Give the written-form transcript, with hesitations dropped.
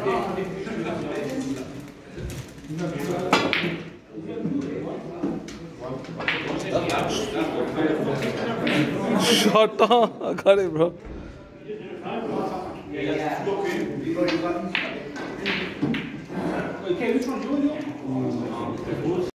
Shut up. I got it, bro. Okay, which one do you?